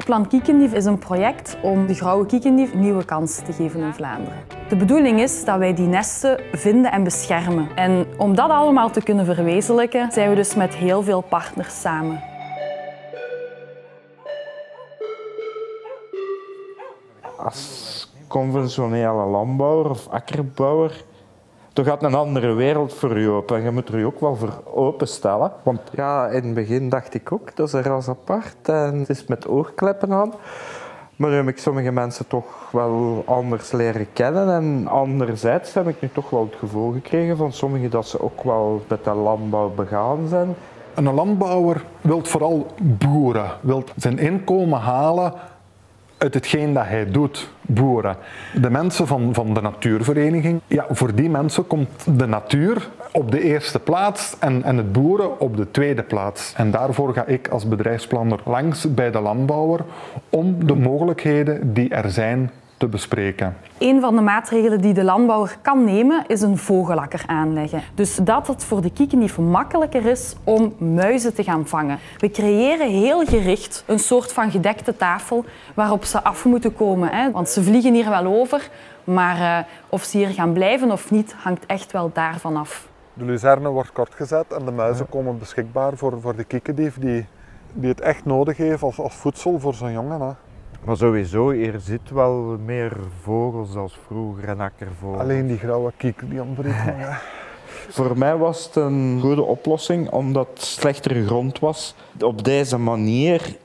Masterplan Kiekendief is een project om de grauwe kiekendief een nieuwe kans te geven in Vlaanderen. De bedoeling is dat wij die nesten vinden en beschermen. En om dat allemaal te kunnen verwezenlijken, zijn we dus met heel veel partners samen. Als conventionele landbouwer of akkerbouwer, er gaat een andere wereld voor je open en je moet er je ook wel voor openstellen. Want ja, in het begin dacht ik ook, dat is een ras apart en het is met oorkleppen aan. Maar nu heb ik sommige mensen toch wel anders leren kennen en anderzijds heb ik nu toch wel het gevoel gekregen van sommigen dat ze ook wel met de landbouw begaan zijn. Een landbouwer wil vooral boeren, wil zijn inkomen halen uit hetgeen dat hij doet, boeren. De mensen van de natuurvereniging, ja, voor die mensen komt de natuur op de eerste plaats en het boeren op de tweede plaats. En daarvoor ga ik als bedrijfsplanner langs bij de landbouwer om de mogelijkheden die er zijn te bespreken. Een van de maatregelen die de landbouwer kan nemen is een vogelakker aanleggen. Dus dat het voor de kiekendief makkelijker is om muizen te gaan vangen. We creëren heel gericht een soort van gedekte tafel waarop ze af moeten komen. Hè? Want ze vliegen hier wel over, maar of ze hier gaan blijven of niet hangt echt wel daarvan af. De luzerne wordt kortgezet en de muizen komen beschikbaar voor de kiekendief die het echt nodig heeft als voedsel voor zijn jongen. Hè. Maar sowieso, hier zit wel meer vogels als vroeger en akkervogels. Alleen die grauwe kiek die ontbreekt. Ja. Voor mij was het een goede oplossing omdat het slechtere grond was. Op deze manier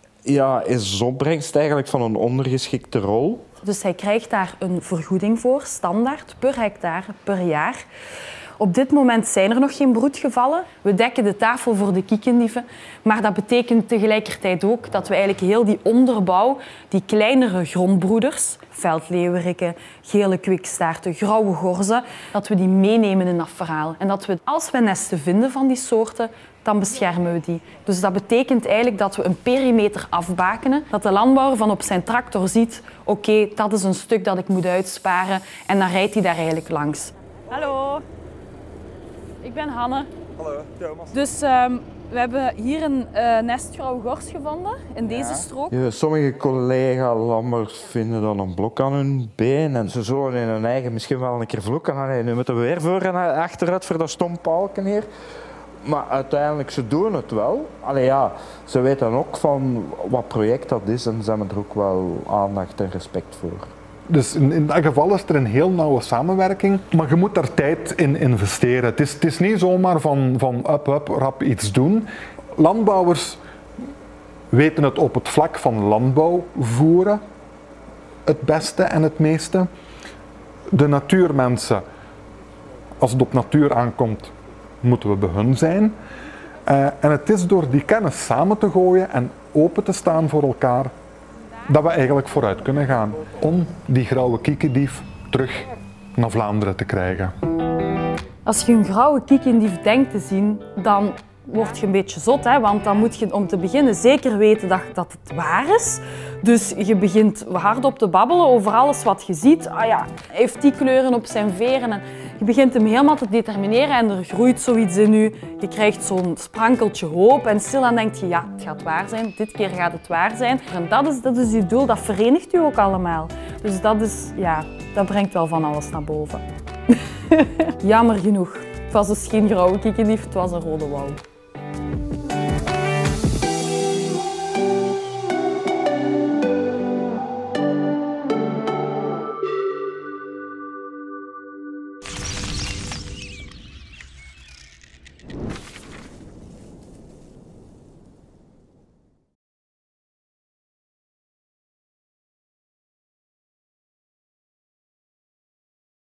is de opbrengst eigenlijk van een ondergeschikte rol. Dus hij krijgt daar een vergoeding voor, standaard, per hectare, per jaar. Op dit moment zijn er nog geen broedgevallen. We dekken de tafel voor de kiekendieven. Maar dat betekent tegelijkertijd ook dat we eigenlijk heel die onderbouw, die kleinere grondbroeders, veldleeuweriken, gele kwikstaarten, grauwe gorzen, dat we die meenemen in dat verhaal. En dat we, als we nesten vinden van die soorten, dan beschermen we die. Dus dat betekent eigenlijk dat we een perimeter afbakenen, dat de landbouwer van op zijn tractor ziet, oké, dat is een stuk dat ik moet uitsparen en dan rijdt hij daar eigenlijk langs. Hallo. Ik ben Hanne. Hallo, Thomas. Dus we hebben hier een nest grauwe gors gevonden, in deze strook. Ja, sommige collega-landbouwers vinden dan een blok aan hun been en ze zullen in hun eigen misschien wel een keer vloeken. Allee, nu moeten we weer voor en achteruit voor dat stompalken hier. Maar uiteindelijk, ze doen het wel. Allee, ja, ze weten ook van wat project dat is en ze hebben er ook wel aandacht en respect voor. Dus in dat geval is er een heel nauwe samenwerking, maar je moet daar tijd in investeren. Het is niet zomaar van rap iets doen. Landbouwers weten het op het vlak van landbouw voeren het beste en het meeste. De natuurmensen, als het op natuur aankomt, moeten we bij hun zijn. En het is door die kennis samen te gooien en open te staan voor elkaar, dat we eigenlijk vooruit kunnen gaan om die grauwe kiekendief terug naar Vlaanderen te krijgen. Als je een grauwe kiekendief denkt te zien, dan word je een beetje zot, hè? Want dan moet je om te beginnen zeker weten dat het waar is. Dus je begint hardop te babbelen over alles wat je ziet. Ah ja, hij heeft die kleuren op zijn veren. En je begint hem helemaal te determineren en er groeit zoiets in je. Je krijgt zo'n sprankeltje hoop en stilaan denk je, ja, het gaat waar zijn. Dit keer gaat het waar zijn. En dat is je doel, dat verenigt u ook allemaal. Dus dat brengt wel van alles naar boven. Jammer genoeg. Het was dus geen grauwe kiekendief, het was een rode wouw.